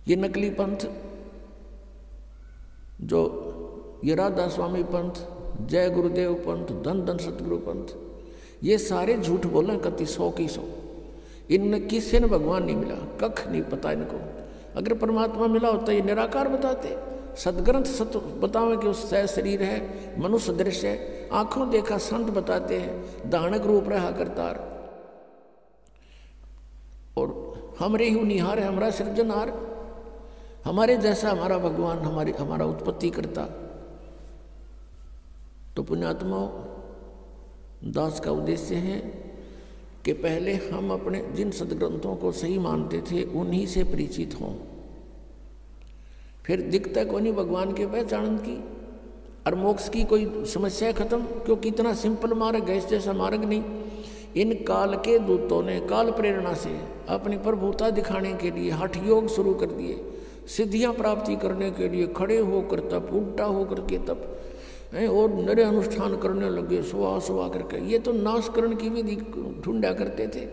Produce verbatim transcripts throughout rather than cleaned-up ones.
ये नकली पंथ जो ये राधा स्वामी पंथ, जय गुरुदेव पंथ, धन धन सतगुरु पंथ, ये सारे झूठ बोले कति सौ की सौ। इनमें किसी ने भगवान नहीं मिला, कख नहीं पता इनको। अगर परमात्मा मिला होता ये निराकार बताते। सदग्रंथ सत बतावे कि उस सह शरीर है, मनुष्य दृश्य है, आंखों देखा संत बताते हैं, दानक रूप रहा करतार, और हमरे ही निहार है, हमारा सृजनहार, हमारे जैसा हमारा भगवान, हमारी हमारा उत्पत्ति करता। तो पुण्यात्माओं, दास का उद्देश्य है कि पहले हम अपने जिन सदग्रंथों को सही मानते थे उन्हीं से परिचित हों। फिर दिखता को नहीं भगवान के पहचान की और मोक्ष की कोई समस्या खत्म, क्योंकि इतना सिंपल मार्ग है, इस जैसा मार्ग नहीं। इन काल के दूतों ने काल प्रेरणा से अपनी प्रभुता दिखाने के लिए हठ योग शुरू कर दिए, सिद्धियां प्राप्ति करने के लिए खड़े होकर तप, उल्टा होकर के तप, और नरे अनुष्ठान करने लगे सुहा सुहा करके। ये तो नाशकरण की विधि ढूंढा करते थे।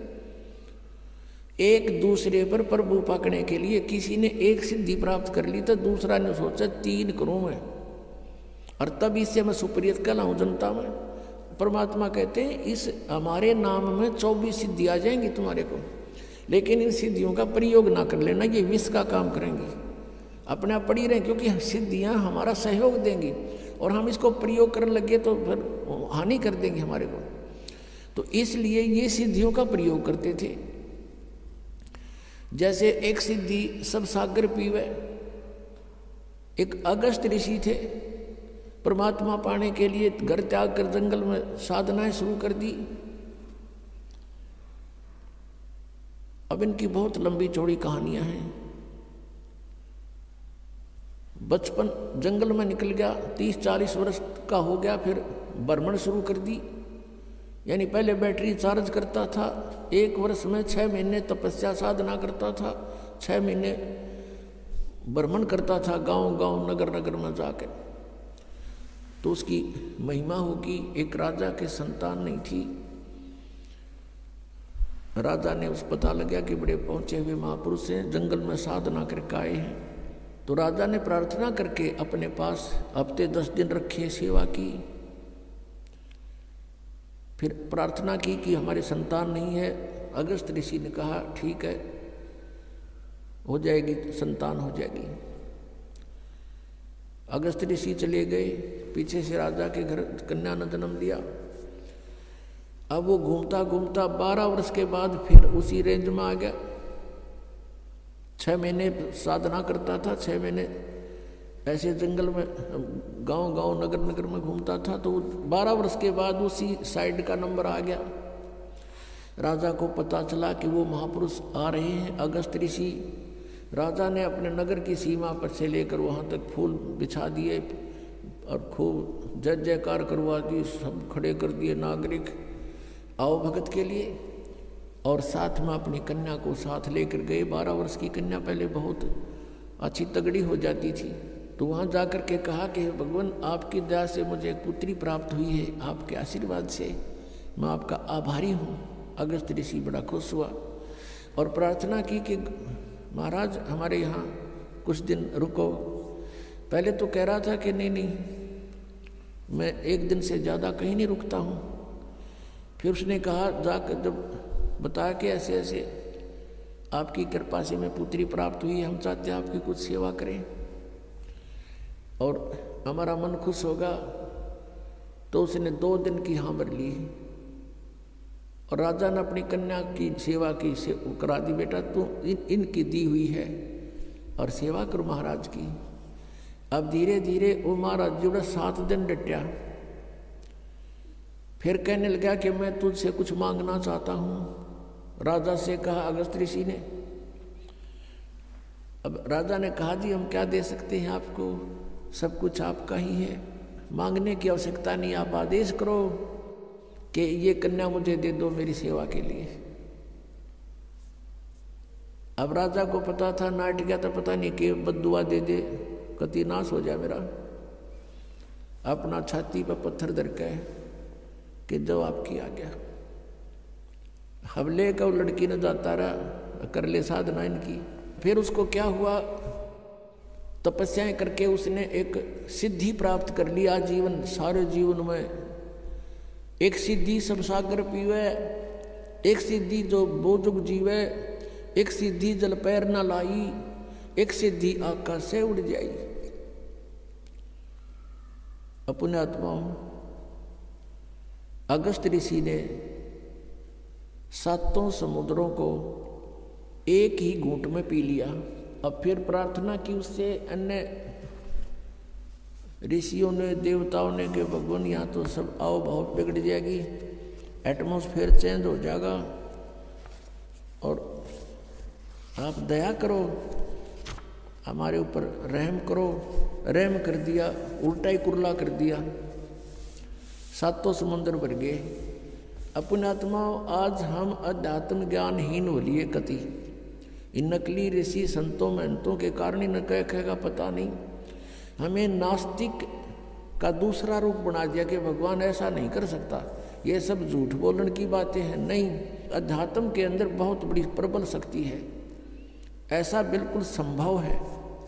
एक दूसरे पर प्रभु पकड़ने के लिए किसी ने एक सिद्धि प्राप्त कर ली तो दूसरा ने सोचा तीन करूं मैं, और तब इससे मैं सुप्रियत कहलाऊं जनता में। परमात्मा कहते हैं इस हमारे नाम में चौबीस सिद्धि आ जाएंगी तुम्हारे को, लेकिन इन सिद्धियों का प्रयोग ना कर लेना, ये विष का काम करेंगी। अपने आप पड़ी रहें, क्योंकि सिद्धियां हमारा सहयोग देंगी और हम इसको प्रयोग करने लगे तो फिर हानि कर देंगे हमारे को। तो इसलिए ये सिद्धियों का प्रयोग करते थे। जैसे एक सिद्धि सब सागर पीवे, एक अगस्त ऋषि थे, परमात्मा पाने के लिए घर त्याग कर जंगल में साधनाएं शुरू कर दी। अब इनकी बहुत लंबी चौड़ी कहानियां हैं। बचपन जंगल में निकल गया, तीस चालीस वर्ष का हो गया, फिर भ्रमण शुरू कर दी। यानी पहले बैटरी चार्ज करता था, एक वर्ष में छः महीने तपस्या साधना करता था, छः महीने भ्रमण करता था गांव गांव नगर नगर में जाकर। तो उसकी महिमा होगी। एक राजा के संतान नहीं थी। राजा ने उस पता लगा कि बड़े पहुंचे हुए महापुरुष हैं, जंगल में साधना करके आए हैं। तो राजा ने प्रार्थना करके अपने पास हफ्ते दस दिन रखे, सेवा की। फिर प्रार्थना की कि हमारे संतान नहीं है। अगस्त ऋषि ने कहा ठीक है, हो जाएगी, संतान हो जाएगी। अगस्त ऋषि चले गए, पीछे से राजा के घर कन्या ने जन्म लिया। अब वो घूमता घूमता बारह वर्ष के बाद फिर उसी रेंज में आ गया। छः महीने साधना करता था, छः महीने ऐसे जंगल में गांव गांव नगर नगर में घूमता था। तो बारह वर्ष के बाद उसी साइड का नंबर आ गया। राजा को पता चला कि वो महापुरुष आ रहे हैं, अगस्त ऋषि। राजा ने अपने नगर की सीमा पर से लेकर वहाँ तक फूल बिछा दिए और खूब जय जयकार करवा दी, सब खड़े कर दिए नागरिक आओ भगत के लिए। और साथ में अपनी कन्या को साथ लेकर गए। बारह वर्ष की कन्या पहले बहुत अच्छी तगड़ी हो जाती थी। तो वहाँ जाकर के कहा कि भगवान आपकी दया से मुझे एक पुत्री प्राप्त हुई है, आपके आशीर्वाद से मैं आपका आभारी हूँ। अगस्त ऋषि बड़ा खुश हुआ और प्रार्थना की कि महाराज हमारे यहाँ कुछ दिन रुको। पहले तो कह रहा था कि नहीं नहीं मैं एक दिन से ज़्यादा कहीं नहीं रुकता हूँ। फिर उसने कहा जाकर जब बताया कि ऐसे ऐसे आपकी कृपा से मैं पुत्री प्राप्त हुई, हम चाहते हैं आपकी कुछ सेवा करें और हमारा मन खुश होगा। तो उसने दो दिन की हाँ भर ली और राजा ने अपनी कन्या की सेवा की से करा दी। बेटा तू इन इनकी दी हुई है और सेवा करो महाराज की। अब धीरे धीरे वो महाराज जो सात दिन डटा, फिर कहने लगा कि मैं तुझसे कुछ मांगना चाहता हूँ। राजा से कहा अगस्त ऋषि ने। अब राजा ने कहा जी हम क्या दे सकते हैं आपको, सब कुछ आपका ही है, मांगने की आवश्यकता नहीं, आप आदेश करो कि ये कन्या मुझे दे दो मेरी सेवा के लिए। अब राजा को पता था, नाट गया था, पता नहीं कि बद्दुआ दे दे कति नाश हो जाए मेरा। अपना छाती पर पत्थर धर के कि जवाब किया गया। हमले का लड़की ने जाता रहा कर ले साधना इनकी। फिर उसको क्या हुआ, तपस्याएं करके उसने एक सिद्धि प्राप्त कर लिया। जीवन सारे जीवन में एक सिद्धि सब सागर पीवे, एक सिद्धि जो बोजुग जीवे, एक सिद्धि जल पैर न लाई, एक सिद्धि आकाश से उड़ जाई। अपने आत्माओं, अगस्त ऋषि ने सातों समुद्रों को एक ही घूंट में पी लिया। अब फिर प्रार्थना की उससे अन्य ऋषियों ने, देवताओं ने कि भगवान यहाँ तो सब आओ भाव बिगड़ जाएगी, एटमॉस्फेयर चेंज हो जाएगा और आप दया करो, हमारे ऊपर रहम करो। रहम कर दिया, उल्टा ही कुरला कर दिया, सातों समुद्र भर गए। अपने आत्माओं, आज हम अध्यात्म ज्ञानहीन हो लिए कति। इन नकली ऋषि संतों महंतों के कारण इन्हें कह कहेगा पता नहीं, हमें नास्तिक का दूसरा रूप बना दिया कि भगवान ऐसा नहीं कर सकता, ये सब झूठ बोलने की बातें हैं। नहीं, अध्यात्म के अंदर बहुत बड़ी प्रबल शक्ति है, ऐसा बिल्कुल संभव है।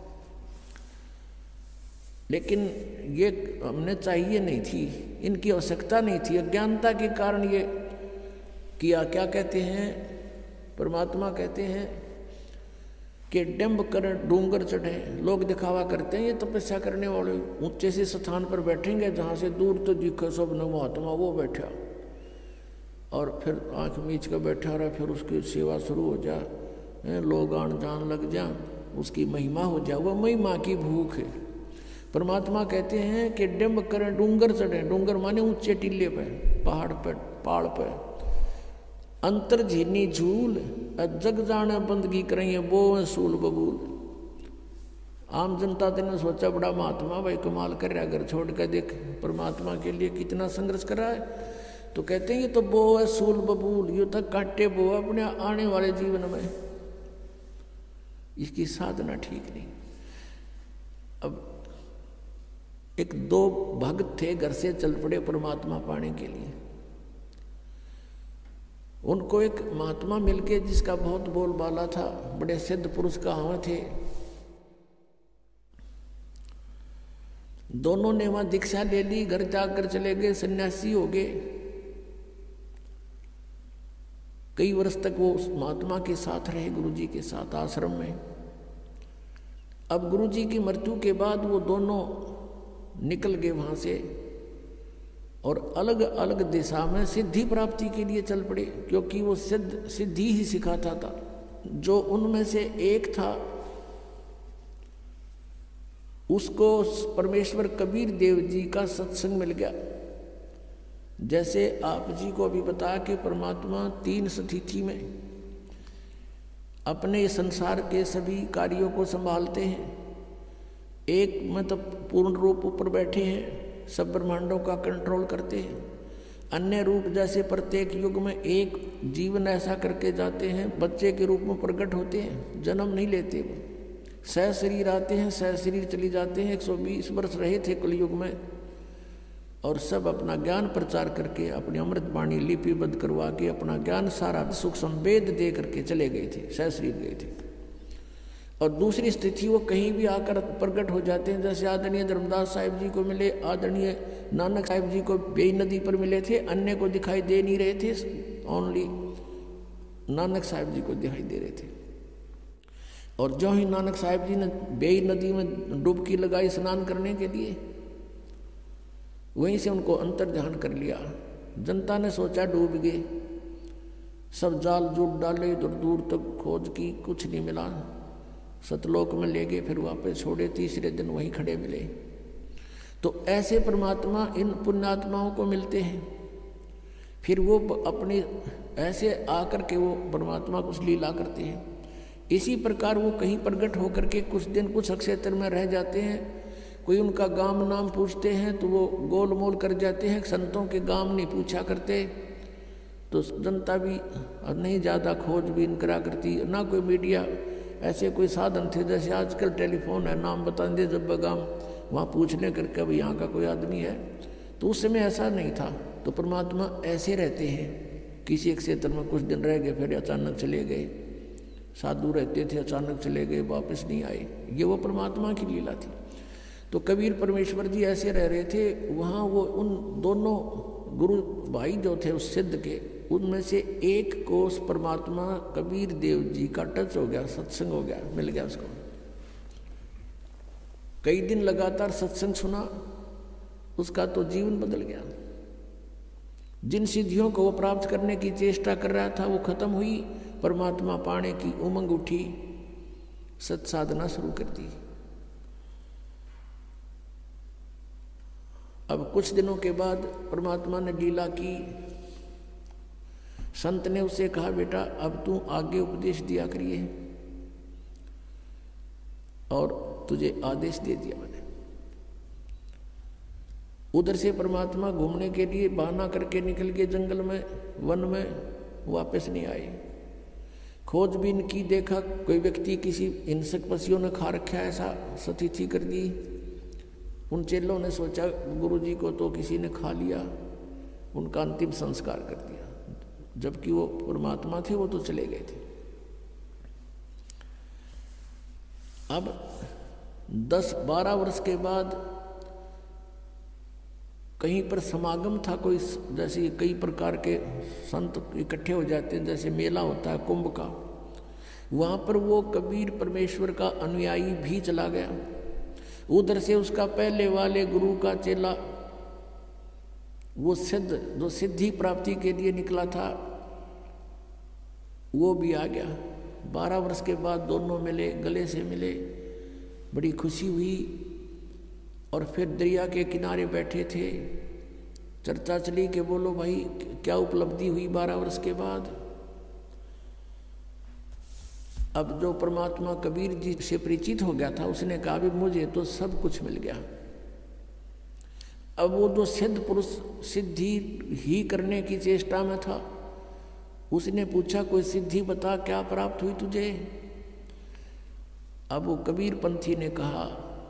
लेकिन ये हमने चाहिए नहीं थी, इनकी आवश्यकता नहीं थी, अज्ञानता के कारण ये किया। क्या कहते हैं परमात्मा, कहते हैं कि डिंब कर डूंगर चढ़े, लोग दिखावा करते हैं ये तपस्या करने वाले ऊंचे से स्थान पर बैठेंगे जहाँ से दूर तो दिखे सब न महात्मा वो बैठा, और फिर आँख मीच कर बैठा रहा, फिर उसकी सेवा शुरू हो जा, लोग आन जान लग जा, उसकी महिमा हो जा, वह महिमा की भूख है। परमात्मा कहते हैं कि डिंब करें डूंगर चढ़े, डूंगर माने ऊंचे टीले पे, पहाड़ पे, पहाड़ पे, अंतर झीनी झूल, जग जाने बंदगी करेंगे वो सूल बबूल। आम जनता ने सोचा बड़ा महात्मा भाई कमाल कर रहा, घर छोड़ कर देख परमात्मा के लिए कितना संघर्ष कर रहा है। तो कहते हैं ये तो बो है सूल बबूल, ये तक काटे बो अपने आने वाले जीवन में, इसकी साधना ठीक नहीं। अब एक दो भक्त थे, घर से चल पड़े परमात्मा पाने के लिए। उनको एक महात्मा मिल के जिसका बहुत बोलबाला था, बड़े सिद्ध पुरुष कहां थे। दोनों ने वहां दीक्षा ले ली, घर जाकर चले गए, सन्यासी हो गए। कई वर्ष तक वो उस महात्मा के साथ रहे, गुरुजी के साथ आश्रम में। अब गुरुजी की मृत्यु के बाद वो दोनों निकल गए वहां से और अलग अलग दिशा में सिद्धि प्राप्ति के लिए चल पड़े, क्योंकि वो सिद्ध सिद्धि ही सिखाता था। जो उनमें से एक था उसको परमेश्वर कबीर देव जी का सत्संग मिल गया। जैसे आप जी को अभी बताया कि परमात्मा तीन स्थिति में अपने संसार के सभी कार्यों को संभालते हैं। एक में तो पूर्ण रूप ऊपर बैठे हैं, सब ब्रह्मांडों का कंट्रोल करते हैं। अन्य रूप जैसे प्रत्येक युग में एक जीवन ऐसा करके जाते हैं, बच्चे के रूप में प्रकट होते हैं, जन्म नहीं लेते, वो सह शरीर आते हैं, सह शरीर चली जाते हैं। एक सौ बीस वर्ष रहे थे कलयुग में और सब अपना ज्ञान प्रचार करके अपनी अमृत वाणी लिपिबद्ध करवा के अपना ज्ञान सारा सुख संवेद दे करके चले गए थे, सह शरीर गए थे। और दूसरी स्थिति वो कहीं भी आकर प्रकट हो जाते हैं, जैसे आदरणीय धर्मदास साहिब जी को मिले, आदरणीय नानक साहिब जी को बेई नदी पर मिले थे, अन्य को दिखाई दे नहीं रहे थे, ओनली नानक साहिब जी को दिखाई दे रहे थे। और जो ही नानक साहिब जी ने बेई नदी में डुबकी लगाई स्नान करने के लिए, वहीं से उनको अंतर ध्यान कर लिया। जनता ने सोचा डूब गए, सब जाल जूट डाले, दूर दूर तक खोज की, कुछ नहीं मिला। सतलोक में ले गए, फिर वापस छोड़े, तीसरे दिन वहीं खड़े मिले। तो ऐसे परमात्मा इन पुण्यात्माओं को मिलते हैं, फिर वो अपने ऐसे आकर के वो परमात्मा कुछ लीला करते हैं। इसी प्रकार वो कहीं प्रकट होकर के कुछ दिन कुछ क्षेत्र में रह जाते हैं। कोई उनका गाम नाम पूछते हैं तो वो गोल मोल कर जाते हैं, संतों के गाम नहीं पूछा करते। तो जनता भी नहीं ज़्यादा खोजबीन करा करती, ना कोई मीडिया ऐसे कोई साधन थे। जैसे आजकल टेलीफोन है, नाम बता दे जब बगाम वहाँ पूछने करके अब यहाँ का कोई आदमी है, तो उस समय ऐसा नहीं था। तो परमात्मा ऐसे रहते हैं, किसी एक क्षेत्र में कुछ दिन रह गए, फिर अचानक चले गए। साधु रहते थे, अचानक चले गए, वापस नहीं आए। ये वो परमात्मा की लीला थी। तो कबीर परमेश्वर जी ऐसे रह रहे थे वहाँ। वो उन दोनों गुरु भाई जो थे उस सिद्ध के, उनमें से एक को उस परमात्मा कबीर देव जी का टच हो गया, सत्संग हो गया, मिल गया उसको। कई दिन लगातार सत्संग सुना, उसका तो जीवन बदल गया। जिन सिद्धियों को वो प्राप्त करने की चेष्टा कर रहा था वो खत्म हुई, परमात्मा पाने की उमंग उठी, सत साधना शुरू कर दी। अब कुछ दिनों के बाद परमात्मा ने लीला की। संत ने उसे कहा, बेटा अब तू आगे उपदेश दिया करिए, और तुझे आदेश दे दिया मैंने। उधर से परमात्मा घूमने के लिए बहाना करके निकल गए जंगल में, वन में, वापस नहीं आए। खोजबीन की, देखा कोई व्यक्ति किसी हिंसक पशुओं ने खा रखा है, ऐसा सतिथि कर दी। उन चेलों ने सोचा गुरुजी को तो किसी ने खा लिया, उनका अंतिम संस्कार कर दिया। जबकि वो परमात्मा थे, वो तो चले गए थे। अब दस बारह वर्ष के बाद कहीं पर समागम था कोई, जैसे कई प्रकार के संत इकट्ठे हो जाते हैं, जैसे मेला होता है कुंभ का। वहाँ पर वो कबीर परमेश्वर का अनुयायी भी चला गया। उधर से उसका पहले वाले गुरु का चेला, वो सिद्ध जो सिद्धि प्राप्ति के लिए निकला था, वो भी आ गया। बारह वर्ष के बाद दोनों मिले, गले से मिले, बड़ी खुशी हुई। और फिर दरिया के किनारे बैठे थे, चर्चा चली कि बोलो भाई क्या उपलब्धि हुई बारह वर्ष के बाद। अब जो परमात्मा कबीर जी से परिचित हो गया था, उसने कहा भी मुझे तो सब कुछ मिल गया। अब वो जो सिद्ध पुरुष सिद्धि ही करने की चेष्टा में था, उसने पूछा कोई सिद्धि बता, क्या प्राप्त हुई तुझे। अब वो कबीर पंथी ने कहा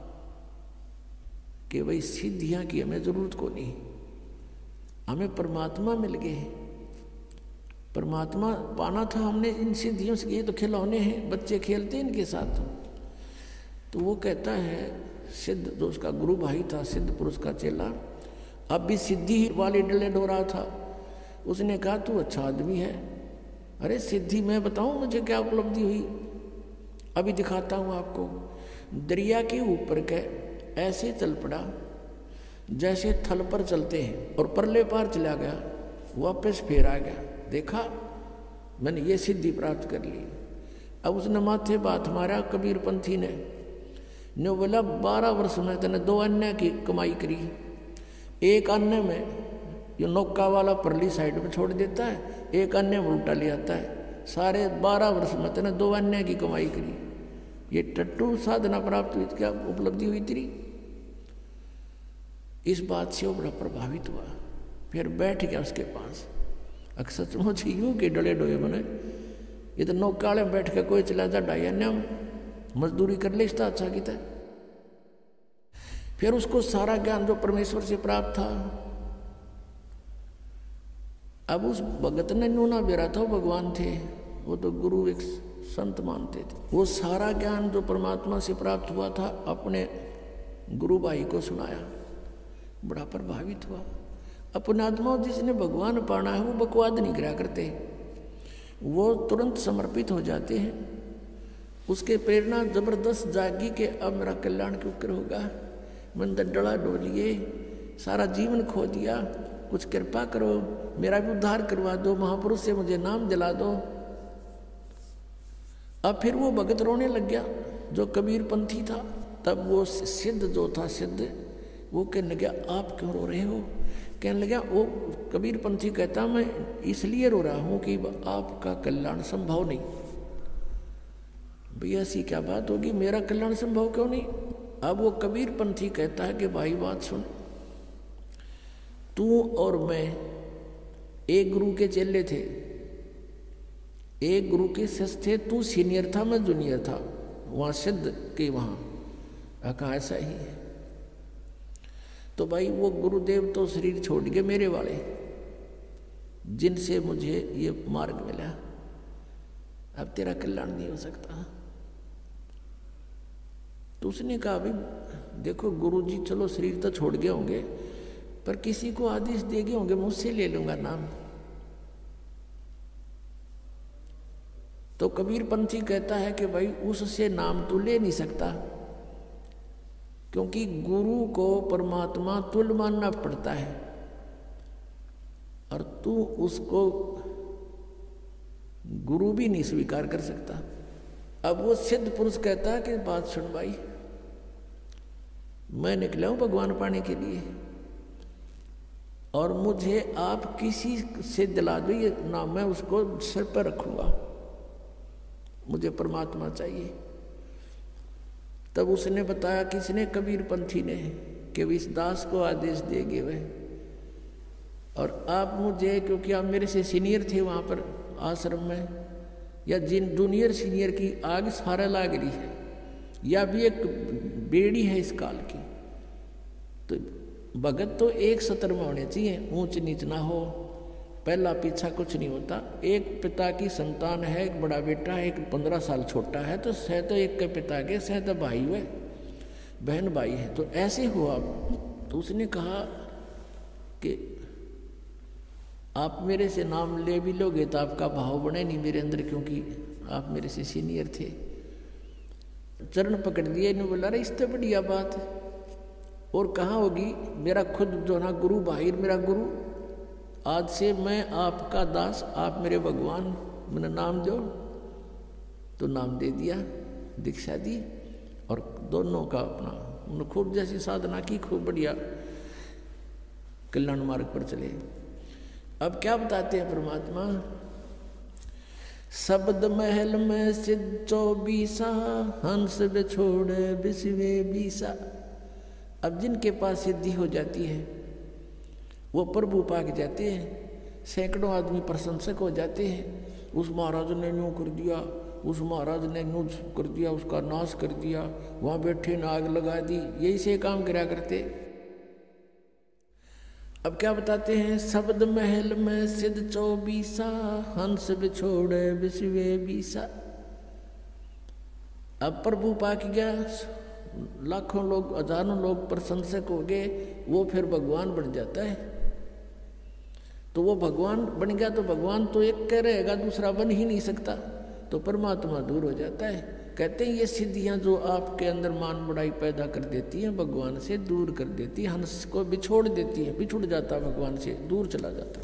कि भाई सिद्धियां की हमें जरूरत को नहीं, हमें परमात्मा मिल गए। परमात्मा पाना था हमने, इन सिद्धियों से, ये तो खिलौने हैं, बच्चे खेलते हैं इनके साथ। तो वो कहता है, सिद्ध जो उसका गुरु भाई था, सिद्ध पुरुष का चेला, अब भी सिद्धि वाले डले डो रहा था। उसने कहा तू अच्छा आदमी है, अरे सिद्धि मैं बताऊं मुझे क्या उपलब्धि हुई, अभी दिखाता हूं आपको। दरिया के ऊपर के ऐसे चल पड़ा जैसे थल पर चलते हैं, और परले पार चला गया, वापस फिर आ गया। देखा मैंने ये सिद्धि प्राप्त कर ली। अब उसने माथे बात मारा कबीर पंथी ने, ने बोला बारह वर्ष में तेने दो अन्य की कमाई करी। एक अन्य में ये नौका वाला परली साइड में छोड़ देता है, एक अन्य में उल्टा ले आता है। सारे बारह वर्ष में तेने दो अन्य की कमाई करी। ये टट्टू साधना प्राप्त हुई, क्या उपलब्धि हुई तेरी। इस बात से वो बड़ा प्रभावित हुआ, फिर बैठ गया उसके पास। अक्सर सचमुच यूं के डले डोए बने, ये तो नौकाले में बैठ के कोई चला जा ढाई अन्य में मजदूरी कर ले, इसका अच्छा की था। फिर उसको सारा ज्ञान जो परमेश्वर से प्राप्त था, अब उस भगत ने नूना बेरा था, वो भगवान थे, वो तो गुरु एक संत मानते थे। वो सारा ज्ञान जो परमात्मा से प्राप्त हुआ था अपने गुरु भाई को सुनाया, बड़ा प्रभावित हुआ। अपने आत्मा जिसने भगवान पाना है वो बकवाद नहीं करा करते, वो तुरंत समर्पित हो जाते हैं। उसके प्रेरणा जबरदस्त जागी कि अब मेरा कल्याण क्यों कर होगा। मैंने डला डोलिए, सारा जीवन खो दिया, कुछ कृपा करो, मेरा भी उद्धार करवा दो, महापुरुष से मुझे नाम दिला दो। अब फिर वो भगत रोने लग गया जो कबीर पंथी था। तब वो सिद्ध जो था, सिद्ध वो कहने लगा आप क्यों रो रहे हो। कहने लगा, वो कबीर पंथी कहता मैं इसलिए रो रहा हूं कि आपका कल्याण संभव नहीं। भैया ऐसी क्या बात होगी, मेरा कल्याण संभव क्यों नहीं। अब वो कबीर पंथी कहता है कि भाई बात सुन, तू और मैं एक गुरु के चेले थे, एक गुरु के शिष्य थे। तू सीनियर था, मैं जूनियर था, वहाँ सिद्ध के वहाँ कहा ऐसा ही है। तो भाई वो गुरुदेव तो शरीर छोड़ गए मेरे वाले, जिनसे मुझे ये मार्ग मिला। अब तेरा कल्याण नहीं हो सकता। तो उसने कहा भाई देखो गुरुजी चलो शरीर तो छोड़ गए होंगे, पर किसी को आदेश दे गए होंगे, मुझसे ले लूंगा नाम। तो कबीर पंथी कहता है कि भाई उससे नाम तू ले नहीं सकता, क्योंकि गुरु को परमात्मा तुल्य मानना पड़ता है, और तू उसको गुरु भी नहीं स्वीकार कर सकता। अब वो सिद्ध पुरुष कहता है कि बात सुन भाई, मैं निकला हूं भगवान पाने के लिए, और मुझे आप किसी से दिला दो ये नाम, मैं उसको सिर पर रखूंगा, मुझे परमात्मा चाहिए। तब उसने बताया, किसने? कबीर पंथी ने, कि इस दास को आदेश देंगे वह, और आप मुझे, क्योंकि आप मेरे से सीनियर थे वहाँ पर आश्रम में, या जिन जूनियर सीनियर की आग सारा लाग रही है, या भी एक बेड़ी है इस काल की, तो भगत तो एक सतर में होने चाहिए, ऊंच नीच ना हो, पहला पीछा कुछ नहीं होता। एक पिता की संतान है, एक बड़ा बेटा है, एक पंद्रह साल छोटा है, तो सह तो एक के पिता के, सह तो भाई हुए, बहन भाई है, तो ऐसे हो आप। तो उसने कहा कि आप मेरे से नाम ले भी लोगे तो आपका भाव बने नहीं मेरे अंदर, क्योंकि आप मेरे से सीनियर थे। चरण पकड़ दिए, इन्होंने बोला अरे इससे बढ़िया बात है, और कहाँ होगी, मेरा खुद जो ना गुरु भाई, मेरा गुरु, आज से मैं आपका दास, आप मेरे भगवान, मैंने नाम दो। तो नाम दे दिया, दीक्षा दी, और दोनों का अपना उन्होंने खूब जैसी साधना की, खूब बढ़िया कल्याण मार्ग पर चले। अब क्या बताते हैं परमात्मा, शब्द महल में सिद्ध चौबीसा, हंस बिछोड़े बिस्वे बीसा। अब जिनके पास सिद्धि हो जाती है वो प्रभु पाक जाते हैं, सैकड़ों आदमी प्रशंसक हो जाते हैं, उस महाराज ने यूँ कर दिया, उस महाराज ने यूँ कर दिया, उसका नाश कर दिया, वहाँ बैठे ने आग लगा दी, यही से काम करा करते। अब क्या बताते हैं, शब्द महल में सिद्ध चौबीसा, हंस बिछोड़े बिस्वे बीसा। अब प्रभु पाक गया, लाखों लोग, हजारों लोग प्रशंसक हो गए, वो फिर भगवान बन जाता है। तो वो भगवान बन गया तो भगवान तो एक कह रहेगा, दूसरा बन ही नहीं सकता, तो परमात्मा दूर हो जाता है। कहते हैं ये सिद्धियां जो आपके अंदर मान बढ़ाई पैदा कर देती हैं, भगवान से दूर कर देती है, हंस को बिछोड़ देती है, बिछुड़ जाता भगवान से, दूर चला जाता।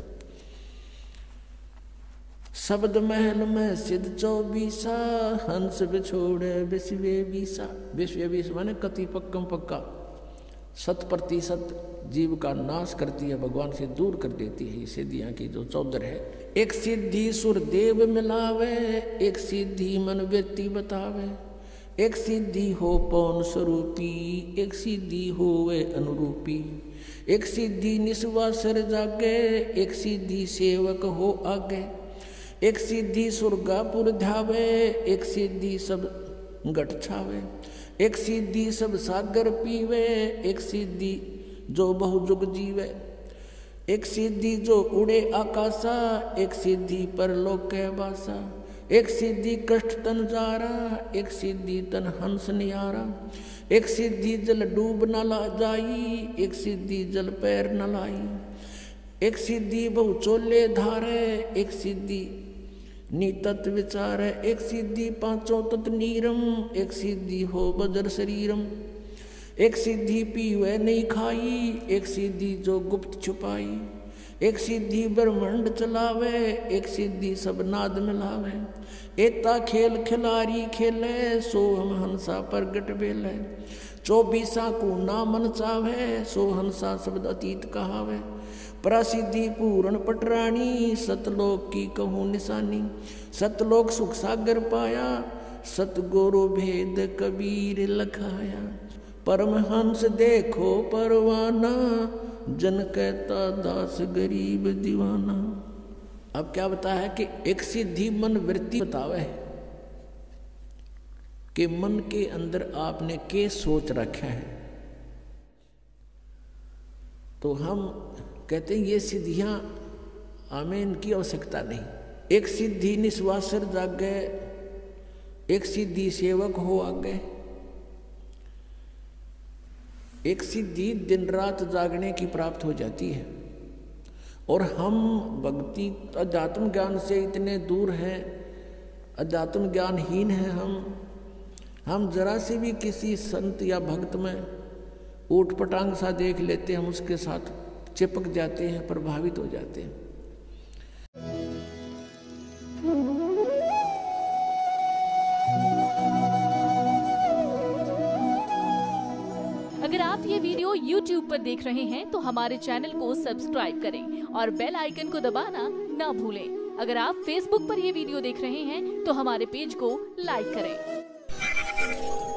शब्द महल में सिद्ध चौबीसा, हंस बिछोड़े बिस्वे बीसा। बिस्वे बीस माने कति पक्कम पक्का, शत प्रतिशत जीव का नाश करती है, भगवान से दूर कर देती है। ये सिद्धियां की जो चौदर है, एक सिद्धि सुर देव मिलावे, एक सिद्धि मन व्यक्ति बतावे, एक सिद्धि हो पौन स्वरूपी, एक सिद्धि हो वे अनुरूपी, एक सिद्धि निस्वा सिर जागे, एक सिद्धि सेवक हो आगे, एक सिद्धि सुरगापुर ध्यावे, एक सिद्धि सब गट छावे, एक सिद्धि सब सागर पीवे, एक सिद्धि जो बहुजुग जीवे, एक सिद्धि जो उड़े आकाशा, एक सिद्धि परलोक के बासा, एक सिद्धि कष्ट तन जारा, एक सिद्धि तन हंस निहारा, एक सिद्धि जल डूब न ला जाई, एक सिद्धि जल पैर न लाई, एक सिद्धि बहु चोले धारे, एक सिद्धि नीतत विचार, एक सिद्धि पांचों तत् नीरम, एक सिद्धि हो बजर शरीरम, एक सिद्धि पीवे नहीं खाई, एक सिद्धि जो गुप्त छुपाई, एक सिद्धि ब्रह्मांड चलावे, एक सिद्धि सब नाद मिलावे, एता खेल खिलारी खेले, सो हम हंसा प्रगट बेले, चौबीसा को ना मन चावे, सो हंसा शब्द अतीत कहावे, प्रसिद्धि पूर्ण पटरानी, सतलोक की कहूँ निशानी, सतलोक सुख सागर पाया, सतगुरु भेद कबीर लखाया, परमहंस देखो परवाना, जन कहता दास गरीब दीवाना। अब क्या बताया है कि एक सिद्धि मन वृत्ति बतावे है कि मन के अंदर आपने के सोच रखा है। तो हम कहते हैं ये सिद्धियां हमें इनकी आवश्यकता नहीं, एक सिद्धि निस्वासर जागे, एक सिद्धि सेवक हो आगे। एक सिद्धि दिन रात जागने की प्राप्त हो जाती है। और हम भक्ति अध्यात्म ज्ञान से इतने दूर हैं, अध्यात्म ज्ञानहीन हैं हम हम जरा से भी किसी संत या भक्त में ऊट पटांग सा देख लेते हैं, हम उसके साथ चिपक जाते हैं, प्रभावित हो जाते हैं। अगर आप ये वीडियो YouTube पर देख रहे हैं तो हमारे चैनल को सब्सक्राइब करें और बेल आइकन को दबाना ना भूलें। अगर आप Facebook पर ये वीडियो देख रहे हैं तो हमारे पेज को लाइक करें।